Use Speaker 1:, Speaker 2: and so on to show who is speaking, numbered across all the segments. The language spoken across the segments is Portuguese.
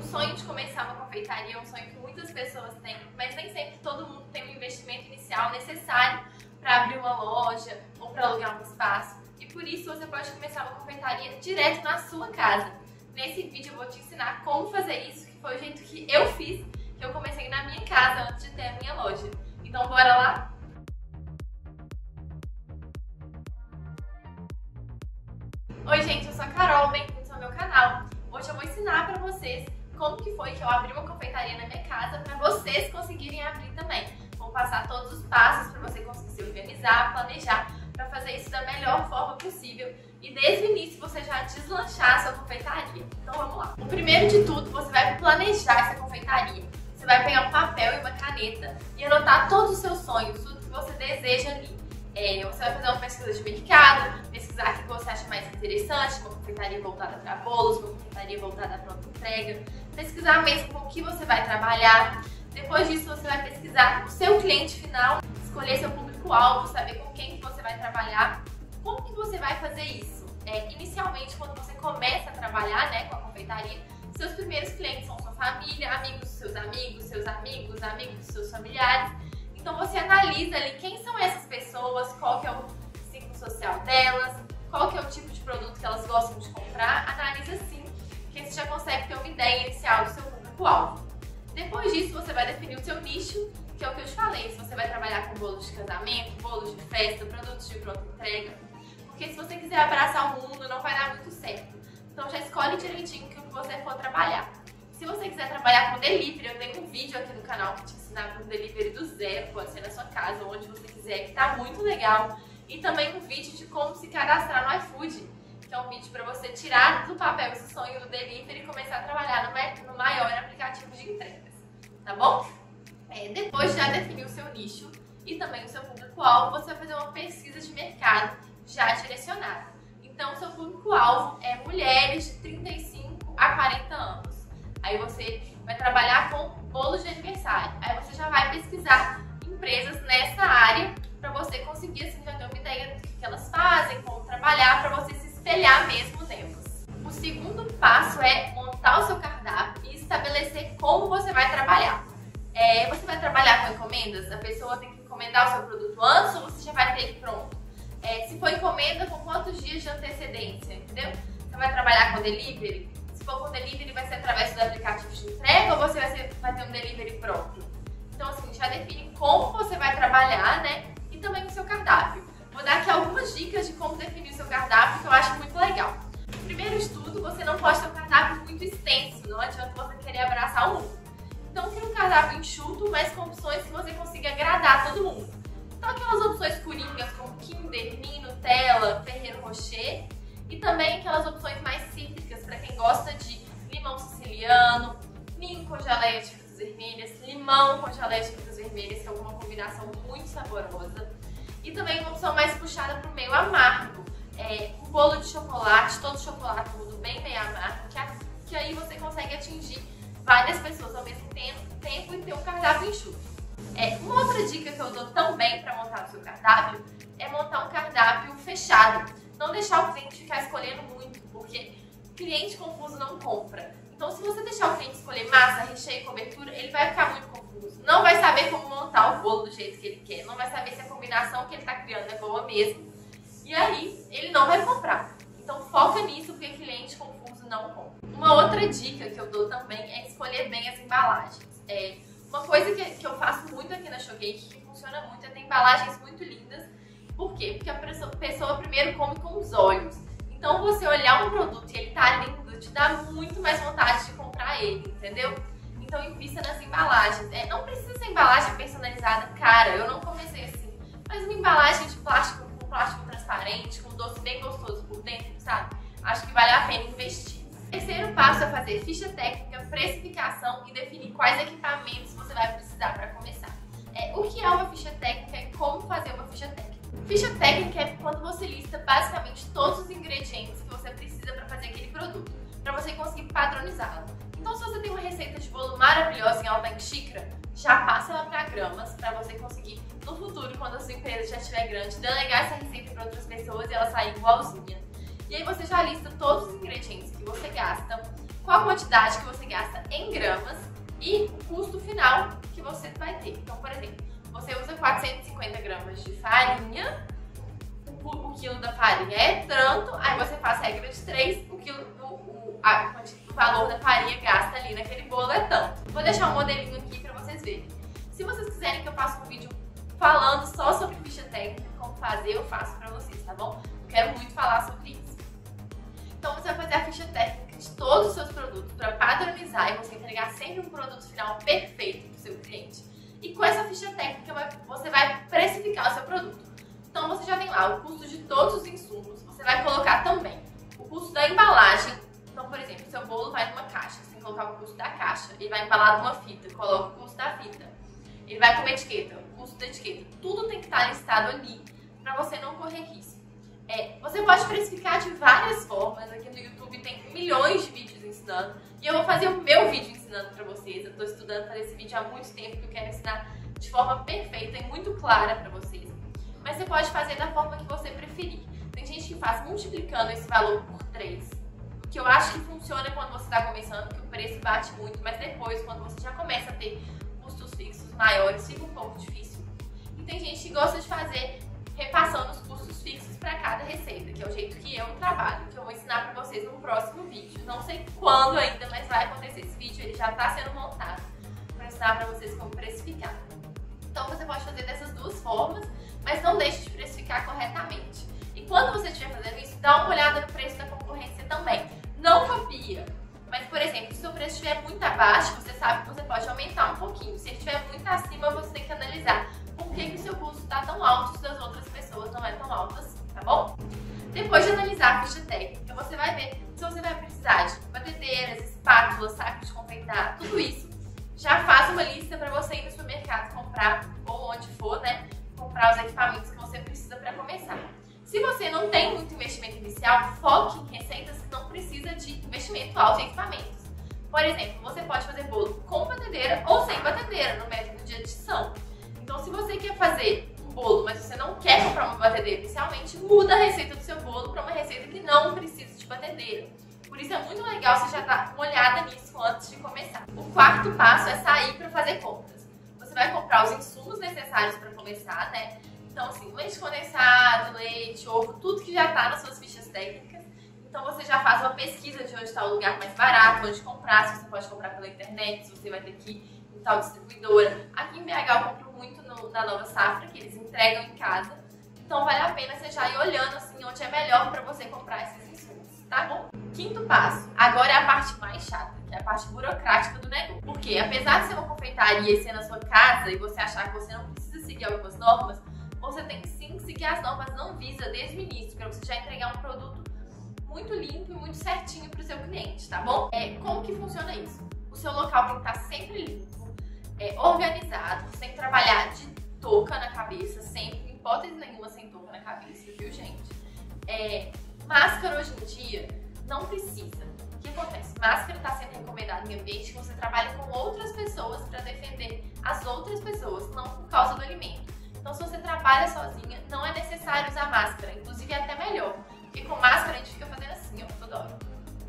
Speaker 1: sonho de começar uma confeitaria é um sonho que muitas pessoas têm, mas nem sempre todo mundo tem o investimento inicial necessário para abrir uma loja ou para alugar um espaço. E por isso você pode começar uma confeitaria direto na sua casa. Nesse vídeo eu vou te ensinar como fazer isso, que foi o jeito que eu fiz, que eu comecei na minha casa antes de ter a minha loja. Então bora lá? Oi gente, eu sou a Carol, bem-vindos ao meu canal. Hoje eu vou ensinar para vocês como que foi que eu abri uma confeitaria na minha casa para vocês conseguirem abrir também. Vou passar todos os passos para você conseguir se organizar, planejar, para fazer isso da melhor forma possível e desde o início você já deslanchar a sua confeitaria. Então vamos lá. O primeiro de tudo, você vai planejar essa confeitaria. Você vai pegar um papel e uma caneta e anotar todos os seus sonhos, tudo que você deseja ali. Você vai fazer uma pesquisa de mercado, pesquisar o que você acha mais interessante, uma confeitaria voltada para bolos, uma confeitaria voltada para pronta entrega, pesquisar mesmo com o que você vai trabalhar. Depois disso você vai pesquisar o seu cliente final, escolher seu público-alvo, saber com quem que você vai trabalhar. Como que você vai fazer isso? Inicialmente, quando você começa a trabalhar com a confeitaria, seus primeiros clientes são sua família, amigos dos seus amigos, amigos dos seus familiares. Então você analisa ali quem são essas pessoas, qual que é o ciclo social delas, qual que é o tipo de produto que elas gostam de comprar. Analisa sim, que você já consegue ter uma ideia inicial do seu público-alvo. Depois disso você vai definir o seu nicho, que é o que eu te falei, se você vai trabalhar com bolos de casamento, bolos de festa, produtos de pronta entrega. Porque se você quiser abraçar o mundo não vai dar muito certo. Então já escolhe direitinho o que você for trabalhar. Se você quiser trabalhar com delivery, eu tenho um vídeo aqui no canal que te ensina para um delivery do zero, pode ser na sua casa, onde você quiser, que tá muito legal. E também um vídeo de como se cadastrar no iFood, que é um vídeo para você tirar do papel esse sonho do delivery e começar a trabalhar no maior aplicativo de entregas, tá bom? Depois de já definir o seu nicho e também o seu público-alvo, você vai fazer uma pesquisa de mercado já direcionada. Então, o seu público-alvo é mulheres de 35 a 40 anos. Aí você vai trabalhar com bolos de aniversário. Aí você já vai pesquisar empresas nessa área para você conseguir assim, já ter uma ideia do que elas fazem, como trabalhar, para você se espelhar mesmo nelas. O segundo passo é montar o seu cardápio e estabelecer como você vai trabalhar. Você vai trabalhar com encomendas? A pessoa tem que encomendar o seu produto antes ou você já vai ter ele pronto? Se for encomenda, com quantos dias de antecedência, entendeu? Você vai trabalhar com delivery? Se for com delivery, vai ser através do aplicativo de entrega ou você vai ter um delivery pronto? Então, assim, já define como você vai trabalhar, e também o seu cardápio. Vou dar aqui algumas dicas de como definir o seu cardápio, que eu acho muito legal. Primeiro de tudo, você não pode ter um cardápio muito extenso, não adianta você querer abraçar o mundo. Então, cria um cardápio enxuto, mas com opções que você consiga agradar todo mundo. Então, aquelas opções coringas como Kinder, Ninho, Nutella, Ferrero Rocher. E também aquelas opções mais cítricas para quem gosta de limão siciliano, ninho com geleia de frutas vermelhas, limão com geleia de frutas vermelhas, que é uma combinação muito saborosa. E também uma opção mais puxada para o meio amargo, um bolo de chocolate, todo chocolate mundo bem meio amargo, que aí você consegue atingir várias pessoas ao mesmo tempo e ter um cardápio enxuto. Uma outra dica que eu dou também para montar o seu cardápio é montar um cardápio fechado. Não deixar o cliente ficar escolhendo muito, porque cliente confuso não compra. Então, se você deixar o cliente escolher massa, recheio e cobertura, ele vai ficar muito confuso. Não vai saber como montar o bolo do jeito que ele quer. Não vai saber se a combinação que ele está criando é boa mesmo. E aí, ele não vai comprar. Então, foca nisso, porque cliente confuso não compra. Uma outra dica que eu dou também é escolher bem as embalagens. Uma coisa que eu faço muito aqui na Showcake, que funciona muito, é ter embalagens muito lindas. Por quê? Porque a pessoa primeiro come com os olhos. Então você olhar um produto e ele tá lindo, te dá muito mais vontade de comprar ele, entendeu? Então invista nas embalagens. Não precisa ser embalagem personalizada cara, eu não comecei assim. Mas uma embalagem de plástico, com plástico transparente, com doce bem gostoso por dentro, sabe? Acho que vale a pena investir. O terceiro passo é fazer ficha técnica, precificação e definir quais equipamentos você vai precisar para começar. O que é uma ficha técnica e como fazer uma ficha técnica? Ficha técnica é quando você lista basicamente todos os ingredientes que você precisa para fazer aquele produto, para você conseguir padronizá-lo. Então, se você tem uma receita de bolo maravilhosa em alta em xícara, já passa ela para gramas, para você conseguir, no futuro, quando a sua empresa já estiver grande, delegar essa receita para outras pessoas e ela sair igualzinha. E aí você já lista todos os ingredientes que você gasta, qual a quantidade que você gasta em gramas e o custo final que você vai ter. Então, por exemplo, você usa 450 gramas de farinha, o quilo da farinha é tanto, aí você faz regra de 3, o valor da farinha gasta ali naquele bolo é tanto. Vou deixar um modelinho aqui pra vocês verem. Se vocês quiserem que eu faça um vídeo falando só sobre ficha técnica, como fazer, eu faço pra vocês, tá bom? Eu quero muito falar sobre isso. Então você vai fazer a ficha técnica de todos os seus produtos para padronizar e você entregar sempre um produto final perfeito para o seu cliente. E com essa ficha técnica você vai precificar o seu produto. Então você já tem lá o custo de todos os insumos, você vai colocar também o custo da embalagem. Então, por exemplo, seu bolo vai numa caixa, você tem que colocar o custo da caixa. Ele vai embalado numa fita, coloca o custo da fita. Ele vai com uma etiqueta, o custo da etiqueta. Tudo tem que estar listado ali para você não correr risco. Você pode precificar de várias formas. Aqui no YouTube tem milhões de vídeos ensinando. E eu vou fazer o meu vídeo ensinando pra vocês. Eu tô estudando fazer esse vídeo há muito tempo, que eu quero ensinar de forma perfeita e muito clara pra vocês. Mas você pode fazer da forma que você preferir. Tem gente que faz multiplicando esse valor por 3. O que eu acho que funciona quando você tá começando, que o preço bate muito. Mas depois, quando você já começa a ter custos fixos maiores, fica um pouco difícil. E tem gente que gosta de fazer repassando os custos fixos para cada receita, que é o jeito que eu trabalho, que eu vou ensinar para vocês no próximo vídeo. Não sei quando ainda, mas vai acontecer esse vídeo, ele já está sendo montado para ensinar para vocês como precificar. Então você pode fazer dessas duas formas, mas não deixe de precificar corretamente. E quando você estiver fazendo isso, dá uma olhada no preço da concorrência também. Não copia, mas por exemplo, se o preço estiver muito abaixo, você sabe que você pode aumentar um pouquinho. Se ele estiver muito acima, você tem que analisar por que o seu custo está tão alto se das outras pessoas não é tão altas, tá bom? Depois de analisar a ficha técnica, você vai ver se você vai precisar de batedeiras, espátulas, sacos de confeitar, tudo isso. Já faz uma lista para você ir no supermercado comprar, ou onde for, né? Comprar os equipamentos que você precisa para começar. Se você não tem muito investimento inicial, foque em receitas que não precisa de investimento alto em equipamentos. Por exemplo, você pode fazer bolo com batedeira ou sem batedeira no método de adição. Então, se você quer fazer um bolo, mas você não quer comprar uma batedeira inicialmente, muda a receita do seu bolo para uma receita que não precisa de batedeira. Por isso é muito legal você já dar uma olhada nisso antes de começar. O quarto passo é sair para fazer compras. Você vai comprar os insumos necessários para começar, né? Então, assim, leite condensado, leite, ovo, tudo que já está nas suas fichas técnicas. Então, você já faz uma pesquisa de onde está o lugar mais barato, onde comprar, se você pode comprar pela internet, se você vai ter que ir em tal distribuidora. Aqui em BH eu compro muito na Nova Safra, que eles entregam em casa. Então vale a pena você já ir olhando assim onde é melhor para você comprar esses insumos, tá bom? Quinto passo, agora é a parte mais chata, que é a parte burocrática do negócio. Porque apesar de ser uma confeitaria e ser na sua casa e você achar que você não precisa seguir algumas normas, você tem que sim seguir as normas da Anvisa desde o início, para você já entregar um produto muito limpo e muito certinho para o seu cliente, tá bom? Como que funciona isso? O seu local tem que estar sempre limpo, organizado, você tem que trabalhar de touca na cabeça, sempre, em hipótese nenhuma sem touca na cabeça, viu, gente? Máscara hoje em dia não precisa. O que acontece? Máscara está sendo recomendada em ambiente que você trabalha com outras pessoas para defender as outras pessoas, não por causa do alimento. Então, se você trabalha sozinha, não é necessário usar máscara, inclusive é até melhor, porque com máscara a gente fica fazendo assim, ó, toda hora.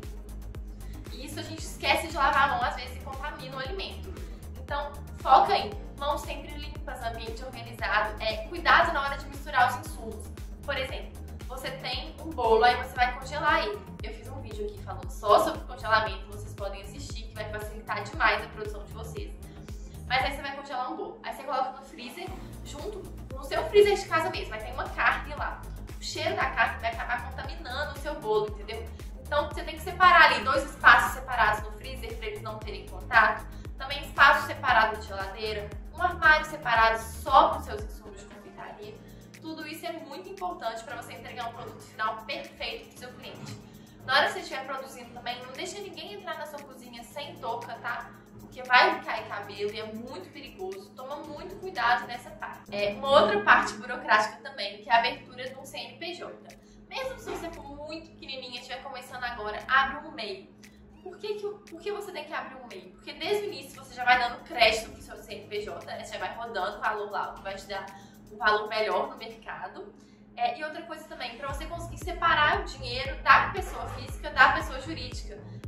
Speaker 1: E isso a gente esquece de lavar a mão às vezes e contamina o alimento. Então, foca em mãos sempre limpas, ambiente organizado, cuidado na hora de misturar os insumos. Por exemplo, você tem um bolo, aí você vai congelar ele. Eu fiz um vídeo aqui falando só sobre congelamento, vocês podem assistir, que vai facilitar demais a produção de vocês. Mas aí você vai congelar um bolo, aí você coloca no freezer, junto no seu freezer de casa mesmo, vai ter uma carne lá. O cheiro da carne vai acabar contaminando o seu bolo, entendeu? Então você tem que separar ali 2 espaços separados no freezer para eles não terem contato. Também espaço separado de geladeira, um armário separado só para os seus insumos de confeitaria. Tudo isso é muito importante para você entregar um produto final perfeito para o seu cliente. Na hora que você estiver produzindo também, não deixa ninguém entrar na sua cozinha sem touca, tá? Porque vai cair cabelo e é muito perigoso. Toma muito cuidado nessa parte. Uma outra parte burocrática também, que é a abertura de um CNPJ. Mesmo se você for muito pequenininha e estiver começando agora, abre um MEI. Por que você tem que abrir um MEI? Porque desde o início você já vai dando crédito para o seu CNPJ, né? Você já vai rodando o valor lá, o que vai te dar um valor melhor no mercado. E outra coisa também, para você conseguir separar o dinheiro da pessoa física da pessoa jurídica.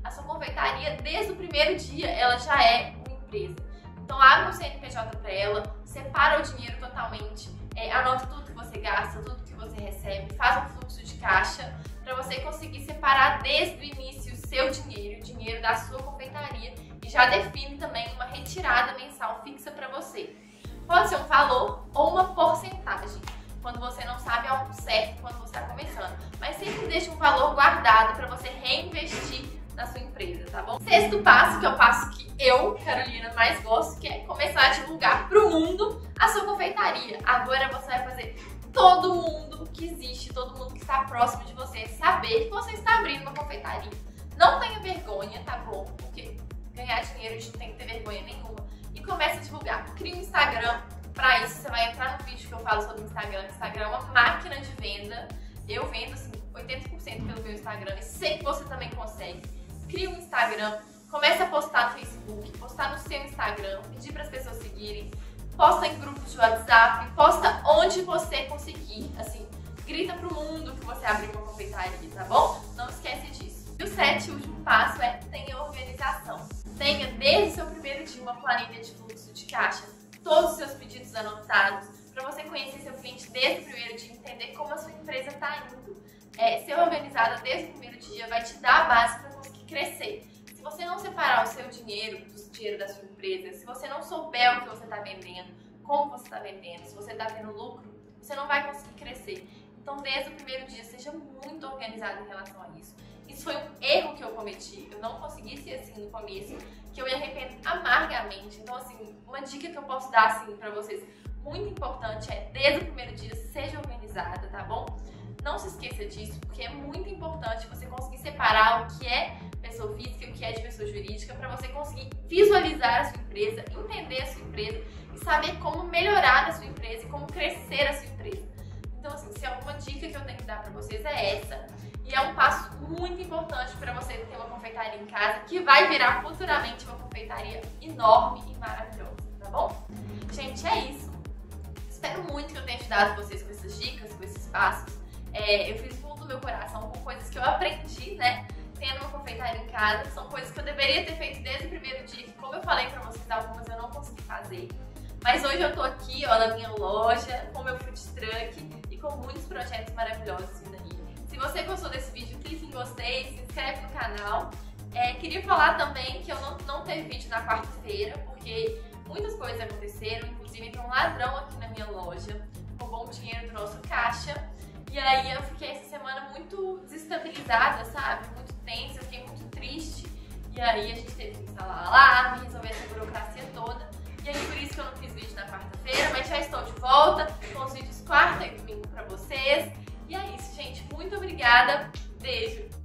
Speaker 1: A sua confeitaria, desde o primeiro dia, ela já é uma empresa. Então abre um CNPJ para ela, separa o dinheiro totalmente, anota tudo que você gasta, tudo que você recebe, faz um fluxo de caixa para você conseguir separar desde o início o seu dinheiro, o dinheiro da sua confeitaria, e já define também uma retirada mensal fixa para você. Pode ser um valor ou uma porcentagem, quando você não sabe ao certo quando você está começando, mas sempre deixe um valor guardado para você reinvestir na sua empresa, tá bom? Sexto passo, que é o passo que eu, Carolina, mais gosto, que é começar a divulgar para o mundo a sua confeitaria. Agora você vai fazer todo mundo que existe, todo mundo que está próximo de você saber que você está abrindo uma confeitaria. Não tenha vergonha, tá bom? Porque ganhar dinheiro a gente não tem que ter vergonha nenhuma. E comece a divulgar. Cria um Instagram. Para isso, você vai entrar no vídeo que eu falo sobre o Instagram. O Instagram é uma máquina de venda. Eu vendo assim 80% pelo meu Instagram e sei que você também consegue. Cria um Instagram, comece a postar no Facebook, postar no seu Instagram, pedir para as pessoas seguirem, posta em grupos de WhatsApp, posta onde você conseguir, assim, grita pro mundo que você abriu uma confeitaria, tá bom? Não esquece disso. E o sétimo e último passo é tenha organização. Tenha desde o seu primeiro dia uma planilha de fluxo de caixa, todos os seus pedidos anotados, para você conhecer seu cliente desde o primeiro dia, entender como a sua empresa está indo. Ser organizada desde o primeiro dia vai te dar a base para conseguir crescer. Se você não separar o seu dinheiro do dinheiro da sua empresa, se você não souber o que você está vendendo, como você está vendendo, se você está tendo lucro, você não vai conseguir crescer. Então, desde o primeiro dia, seja muito organizado em relação a isso. Isso foi um erro que eu cometi. Eu não consegui ser assim no começo, que eu me arrependo amargamente. Então, assim, uma dica que eu posso dar assim para vocês, muito importante, é desde o primeiro dia, seja organizada, tá bom? Não se esqueça disso, porque é muito importante você conseguir separar o que é pessoa física e o que é de pessoa jurídica para você conseguir visualizar a sua empresa, entender a sua empresa e saber como melhorar a sua empresa e como crescer a sua empresa. Então, assim, se alguma dica que eu tenho que dar para vocês é essa. E é um passo muito importante para você ter uma confeitaria em casa que vai virar futuramente uma confeitaria enorme e maravilhosa, tá bom? Gente, é isso. Espero muito que eu tenha ajudado vocês com essas dicas, com esses passos. Eu fiz fundo do meu coração com coisas que eu aprendi, né? Tendo uma confeitaria em casa. São coisas que eu deveria ter feito desde o primeiro dia, que como eu falei pra vocês, algumas eu não consegui fazer. Mas hoje eu tô aqui, ó, na minha loja, com meu food truck e com muitos projetos maravilhosos vindo aí. Se você gostou desse vídeo, clique em gostei, se inscreve no canal. Queria falar também que eu não teve vídeo na quarta-feira, porque muitas coisas aconteceram, inclusive entrou um ladrão aqui na minha loja, roubou um dinheiro do nosso caixa. E aí eu fiquei essa semana muito desestabilizada, sabe? Muito tensa, eu fiquei muito triste. E aí a gente teve que instalar alarme, resolver essa burocracia toda. E aí por isso que eu não fiz vídeo na quarta-feira, mas já estou de volta com os vídeos quarta e domingo pra vocês. E é isso, gente. Muito obrigada. Beijo!